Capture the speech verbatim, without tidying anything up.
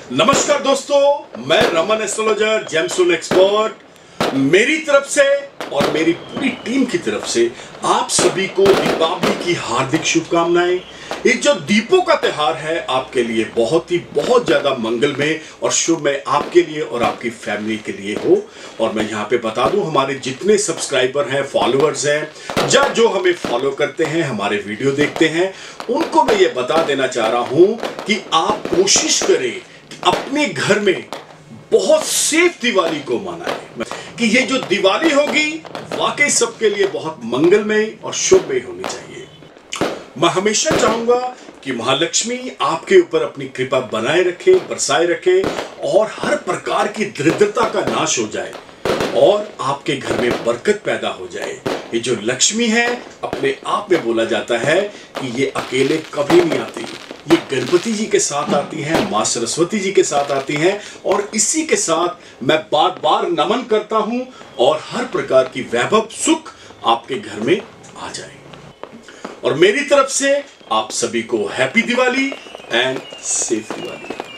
नमस्कार दोस्तों, मैं रमन एस्ट्रोलॉजर जेमस्टोन एक्सपर्ट। मेरी तरफ से और मेरी पूरी टीम की तरफ से आप सभी को दीपावली की हार्दिक शुभकामनाएं। ये जो दीपों का त्योहार है आपके लिए बहुत ही बहुत ज्यादा मंगलमय और शुभमय आपके लिए और आपकी फैमिली के लिए हो। और मैं यहाँ पे बता दूं, हमारे जितने सब्सक्राइबर हैं, फॉलोअर्स हैं, या जो हमें फॉलो करते हैं, हमारे वीडियो देखते हैं, उनको मैं ये बता देना चाह रहा हूं कि आप कोशिश करें अपने घर में बहुत सेफ दिवाली को मनाएं, कि ये जो दिवाली होगी वाकई सबके लिए बहुत मंगलमय और शुभमय होनी चाहिए। मैं हमेशा चाहूंगा कि महालक्ष्मी आपके ऊपर अपनी कृपा बनाए रखे, बरसाए रखे और हर प्रकार की दरिद्रता का नाश हो जाए और आपके घर में बरकत पैदा हो जाए। ये जो लक्ष्मी है, अपने आप में बोला जाता है कि ये अकेले कभी नहीं आती, ये गणपति जी के साथ आती हैं, मां सरस्वती जी के साथ आती हैं। और इसी के साथ मैं बार बार नमन करता हूं और हर प्रकार की वैभव सुख आपके घर में आ जाए। और मेरी तरफ से आप सभी को happy Diwali and safe Diwali.